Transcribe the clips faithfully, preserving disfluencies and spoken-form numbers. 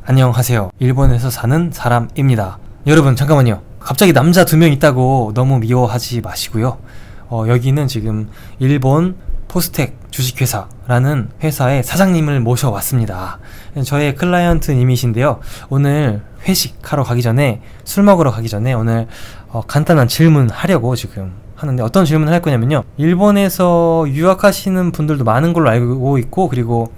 안녕하세요. 일본에서 사는 사람입니다. 여러분 잠깐만요. 갑자기 남자 두 명 있다고 너무 미워하지 마시고요. 어, 여기는 지금 일본 포스텍 주식회사라는 회사의 사장님을 모셔왔습니다. 저의 클라이언트님이신데요. 오늘 회식하러 가기 전에, 술 먹으러 가기 전에 오늘 어, 간단한 질문 하려고 지금 하는데, 어떤 질문을 할 거냐면요, 일본에서 유학하시는 분들도 많은 걸로 알고 있고, 그리고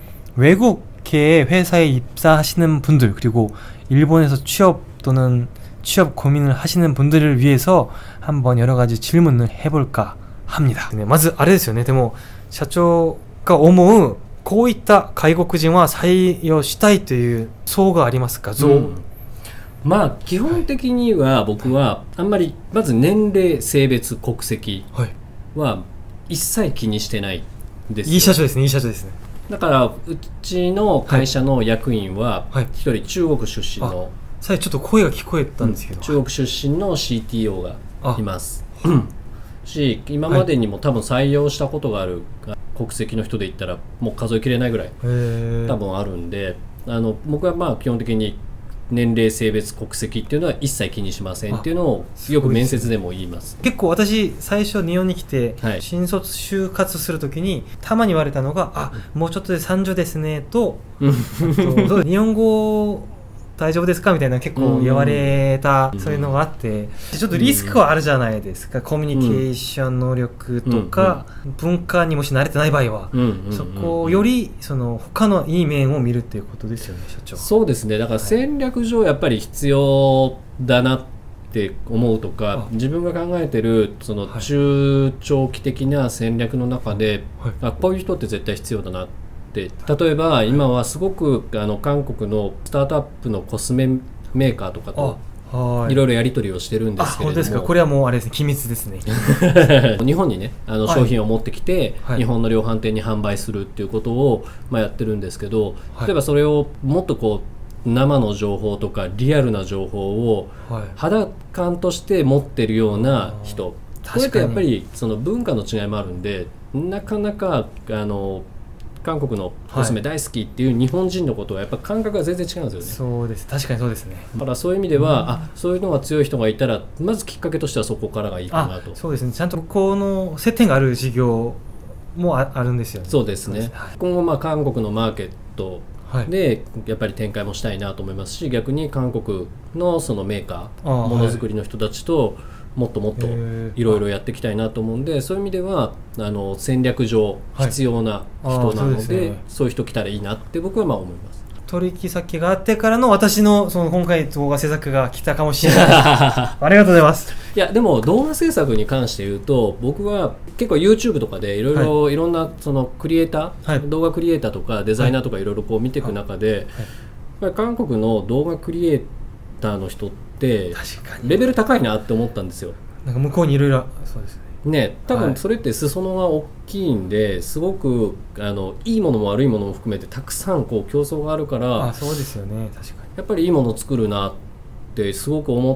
외국계 회사에 입사하시는 분들, 그리고 일본에서 취업 또는 취업 고민을 하시는 분들을 위해서 한번 여러가지 질문을 해볼까 합니다. 네, まずあれですよね。でも社長が思うこういった外国人は採用したいという層がありますか？像、うん、 まあ基本的には僕はあんまりまず年齢、性別、国籍は一切気にしてないんですよ。 いい社長ですね。いい社長ですね。 だからうちの会社の役員は一人中国出身の、 最初ちょっと声が聞こえたんですけど、 中国出身の シーティーオー がいます。し、今までにも多分採用したことがある国籍の人で言ったらもう数えきれないぐらい多分あるんで、あの僕はまあ基本的に年齢、性別、国籍っていうのは一切気にしませんっていうのをよく面接でも言います。 結構私最初日本に来て新卒就活するときにたまに言われたのが、あ、もうちょっとでさんじゅうですねと、と日本語大丈夫ですかみたいな結構言われた、そういうのがあって、ちょっとリスクはあるじゃないですか。コミュニケーション能力とか文化にもし慣れてない場合は、そこよりその他のいい面を見るっていうことですよね、社長。 そうですね。だから戦略上やっぱり必要だなって思うとか、自分が考えてるその中長期的な戦略の中で、あ、こういう人って絶対必要だなって。例えば今はすごくあの韓国のスタートアップのコスメメーカーとかといろいろやり取りをしてるんですけれども、 本当ですか。これはもうあれですね、機密ですね。 日本にね、あの商品を持ってきて、はい、日本の量販店に販売するっていうことを、まあ、やってるんですけど、例えばそれをもっとこう生の情報とかリアルな情報を肌感として持ってるような人、これってやっぱりその文化の違いもあるんで、なかなかあの韓国のコスメ大好きっていう日本人のことはやっぱ感覚が全然違うんですよね。 そうです。確かにそうですね。 だからそういう意味では、うん、あ、そういうのが強い人がいたらまずきっかけとしてはそこからがいいかなと。 そうですね。ちゃんとこの接点がある事業も あ, あるんですよね。 そうですね。はい、今後まあ韓国のマーケットでやっぱり展開もしたいなと思いますし、逆に韓国のそのメーカー、ものづくりの人たちともっともっといろいろやっていきたいなと思うんで、そういう意味ではあの戦略上必要な人なので、はい、そうですね、そういう人来たらいいなって僕はまあ思います。 取引先があってからの私のその今回動画制作が来たかもしれない。ありがとうございます。 いやでも動画制作に関して言うと、僕は結構 YouTube とかでいろいろいろんなそのクリエイター、はい、動画クリエイターとかデザイナーとかいろいろこう見ていく中で、はいはい、韓国の動画クリエイターの人ってレベル高いなって思ったんですよ。 なんか向こうにいろいろ、そうですね。 ね、多分それって裾野が大きいんで、すごくあのいいものも悪いものも含めてたくさんこう競争があるから、 あ、そうですよね。確かにやっぱりいいものを作るなってすごく思って、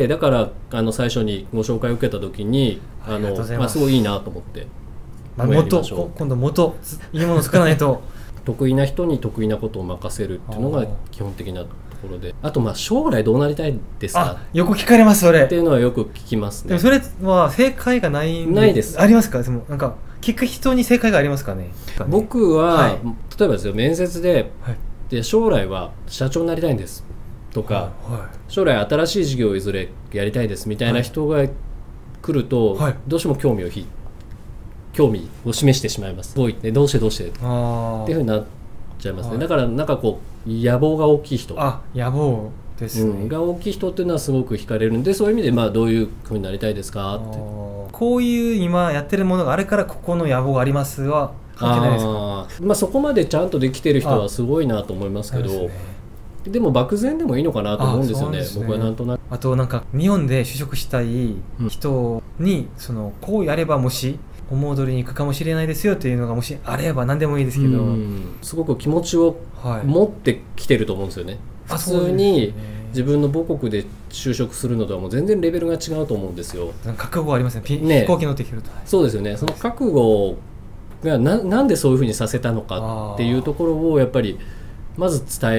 だからあの最初にご紹介を受けた時にあのまあすごいいいなと思って、 まあ、もっと今度もっといいものを作らないと。 得意な人に得意なことを任せるっていうのが基本的なところで、あとまあ将来どうなりたいですか、 よく聞かれますそれっていうのはよく聞きますね。 でもそれは正解がないんで。 ないです。 ありますか？でもなんか聞く人に正解がありますかね。 僕は、はい、例えばですよ、面接で、はい、で将来は社長になりたいんですとか、はいはい、将来新しい事業をいずれやりたいですみたいな人が来ると、はい、どうしても興味を引いて興味を示してしまいます。すごいね、どうしてどうしてっていうふうになっちゃいますね。はい、だからなんかこう野望が大きい人、 あ、野望ですね、うん、 が大きい人っていうのはすごく惹かれるんで、そういう意味でまあどういうふうになりたいですかって、 こういう今やってるものがあるからここの野望がありますは関係ないですか？ あ、まあ、そこまでちゃんとできてる人はすごいなと思いますけど、で、ね、でも漠然でもいいのかなと思うんですよね。僕はなんとなく。 あとなんか日本で就職したい人に、そのこうやればもし思う通りにいくかもしれないですよっていうのがもしあれば何でもいいですけど、 すごく気持ちを持ってきてると思うんですよね。はい、普通に自分の母国で就職するのとはもう全然レベルが違うと思うんですよ。 覚悟ありますね。 ね、 飛行機乗ってきてると。 そうですよね。その覚悟が な, なんでそういうふうにさせたのかっていうところをやっぱりまず伝え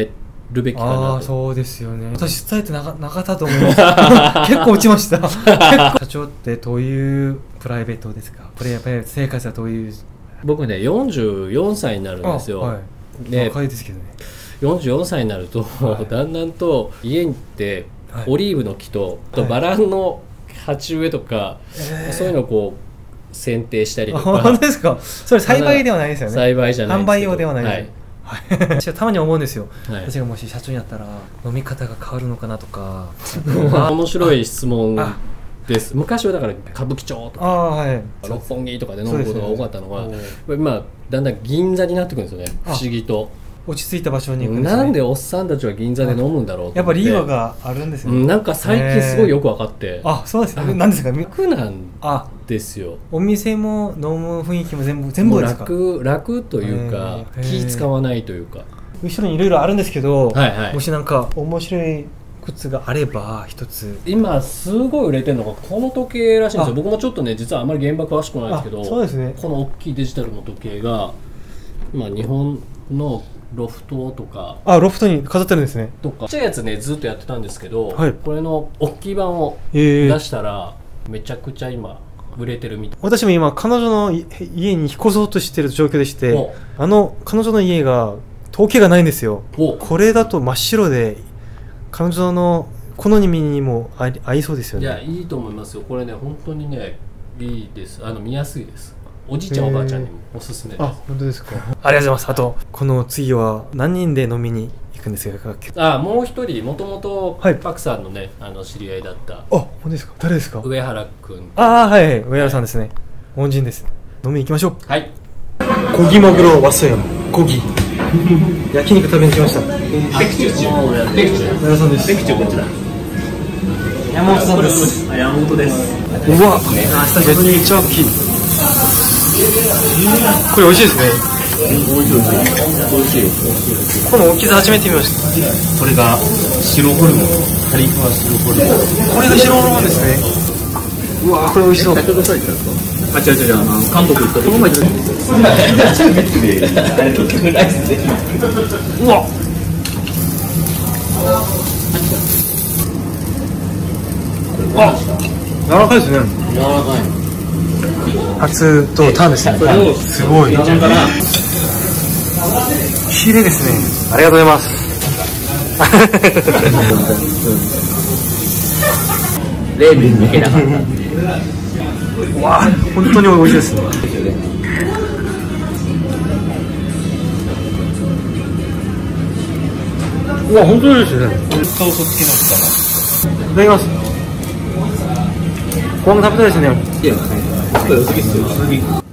るべきかなと。 ああ、そうですよね。私伝えてなかなかったと思います。結構落ちました。結構社長ってどういうプライベートですか？プレイヤー生活はどういう？ 僕ね、よんじゅうよんさいになるんですよ。 はい、 で、 若いですけどね。 よんじゅうよんさいになると、はい、だんだんと家に行って、はい、オリーブの木と、とバランの鉢植えとか、はい、そういうのをこう剪定したりとか。 本当ですか？それ栽培ではないですよね。 栽培じゃないですけど。 販売用ではないです。はい私はたまに思うんですよ、はい、私がもし社長になったら飲み方が変わるのかなとか面白い質問です。昔はだから歌舞伎町とか、 はい、 六本木とかで飲むことが多かったのが、今だんだん銀座になってくるんですよね。不思議と落ち着いた場所に行くんですね。 なんでおっさんたちは銀座で飲むんだろうと。 やっぱ理由があるんですよね。 なんか最近すごいよく分かって、 あ、そうですね。何ですか？ 楽なんですよ。 お店も飲む雰囲気も全部全部ですか？ 楽楽というか気使わないというか。 後ろにいろいろあるんですけど、 はいはい、 もしなんか面白い靴があれば一つ。 今すごい売れてるのがこの時計らしいんですよ。僕もちょっとね実はあまり現場詳しくないですけど、 そうですね、 この大きいデジタルの時計が今日本のロフトとか、 あ、ロフトに飾ってるんですね。 とかちっちゃいやつねずっとやってたんですけど、 はい、 これの大きい版を出したらめちゃくちゃ今売れてるみたい。 私も今彼女の家に引っ越そうとしている状況でして、あの彼女の家が統計がないんですよ。これだと真っ白で彼女の好みにも合いそうですよね。 いや、いいと思いますよ。これね本当にねいいです。あの見やすいです。おじいちゃんおばあちゃんにもおすすめです。 あ、本当ですか。ありがとうございます。あとこの次は何人で飲みに行くんですか？ あ、もう一人もともとパクさんのね、あの知り合いだった。あ、 本当ですか。誰ですか？ 上原くん。 ああ、はい、上原さんですね。恩人です。飲みに行きましょう。 はい。 고기먹으러왔어요。고기。焼肉食べに来ました。 ペクチュー。ペクチュー。 上原さんです。 ペクチューこちら。 山本さんです。 山本です。 うわ、めっちゃ大きい。これ美味しいですね。 美味しい美味しい。 この大きさ初めて見ました。 これが白ホルモン。カリフワ白ホルモン。 これが白ホルモンですね。うわ、これ美味しそう。 社長がされたんですか？あ、違う違う、あの韓国行った時。この前行った時ですよ。 うわ。あ、柔らかいですね。 柔らかい。 初とタンですね。すごい。綺麗ですね。ありがとうございます。 レーベン抜けなかった。 うわ、本当に美味しいですね。うわ、本当に美味しいですね。 ソースつけなくいただきます。これも食べたいですね。 いや、これ薄いっすよ。